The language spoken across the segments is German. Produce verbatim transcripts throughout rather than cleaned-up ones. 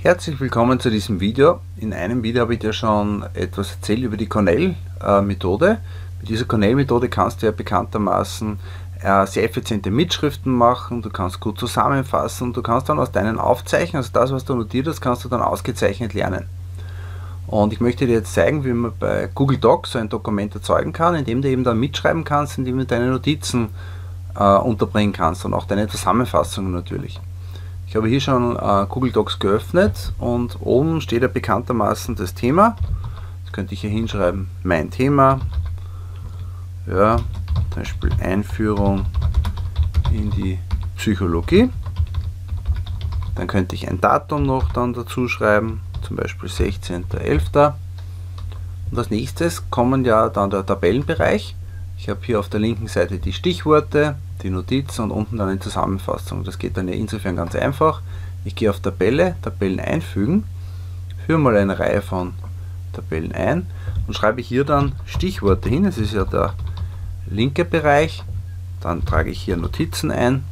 Herzlich willkommen zu diesem Video. In einem Video habe ich dir schon etwas erzählt über die Cornell-Methode. Mit dieser Cornell-Methode kannst du ja bekanntermaßen äh, sehr effiziente Mitschriften machen, du kannst gut zusammenfassen und du kannst dann aus deinen Aufzeichnungen, also das, was du notiert hast, kannst du dann ausgezeichnet lernen. Und ich möchte dir jetzt zeigen, wie man bei Google Docs so ein Dokument erzeugen kann, indem du eben dann mitschreiben kannst, indem du deine Notizen äh, unterbringen kannst und auch deine Zusammenfassungen natürlich. Ich habe hier schon äh, Google Docs geöffnet und oben steht ja bekanntermaßen das Thema. Das könnte ich hier hinschreiben, mein Thema. Ja, zum Beispiel Einführung in die Psychologie. Dann könnte ich ein Datum noch dann dazu schreiben, zum Beispiel sechzehnter elfter Und als nächstes kommen ja dann der Tabellenbereich. Ich habe hier auf der linken Seite die Stichworte, die Notiz und unten dann eine Zusammenfassung. Das geht dann ja insofern ganz einfach. Ich gehe auf Tabelle, Tabellen einfügen, führe mal eine Reihe von Tabellen ein und schreibe hier dann Stichworte hin. Das ist ja der linke Bereich. Dann trage ich hier Notizen ein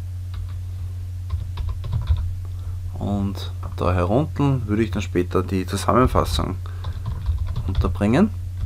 und da herunten würde ich dann später die Zusammenfassung unterbringen.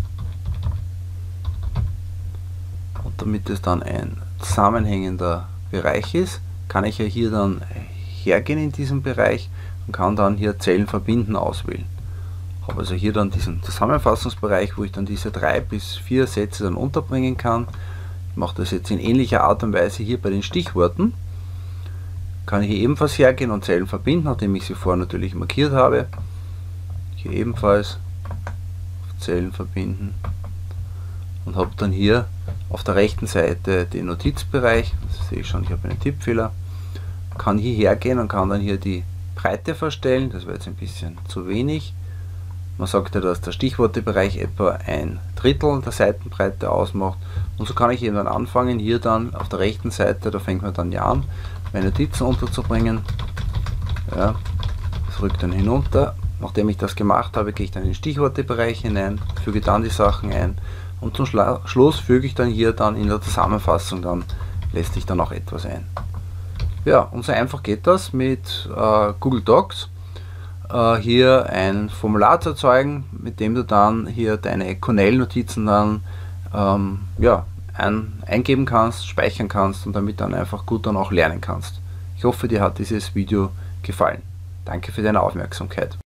Und damit es dann ein zusammenhängender Bereich ist, kann ich ja hier dann hergehen in diesem Bereich und kann dann hier Zellen verbinden auswählen. Habe also hier dann diesen Zusammenfassungsbereich, wo ich dann diese drei bis vier Sätze dann unterbringen kann. Ich mache das jetzt in ähnlicher Art und Weise hier bei den Stichworten. Kann ich hier ebenfalls hergehen und Zellen verbinden, nachdem ich sie vorher natürlich markiert habe. Hier ebenfalls auf Zellen verbinden und habe dann hier auf der rechten Seite den Notizbereich. Das sehe ich schon, ich habe einen Tippfehler. Kann hier hergehen und kann dann hier die Breite verstellen. Das war jetzt ein bisschen zu wenig. Man sagt ja, dass der Stichwortebereich etwa ein Drittel der Seitenbreite ausmacht. Und so kann ich eben dann anfangen, hier dann auf der rechten Seite, da fängt man dann ja an, meine Notizen unterzubringen. Ja, das rückt dann hinunter. Nachdem ich das gemacht habe, gehe ich dann in den Stichwortebereich hinein, füge dann die Sachen ein und zum Schla Schluss füge ich dann hier dann in der Zusammenfassung, dann lässt sich dann auch etwas ein. Ja, und so einfach geht das mit äh, Google Docs. Äh, hier ein Formular zu erzeugen, mit dem du dann hier deine Cornell-Notizen dann ähm, ja, ein, eingeben kannst, speichern kannst und damit dann einfach gut dann auch lernen kannst. Ich hoffe, dir hat dieses Video gefallen. Danke für deine Aufmerksamkeit.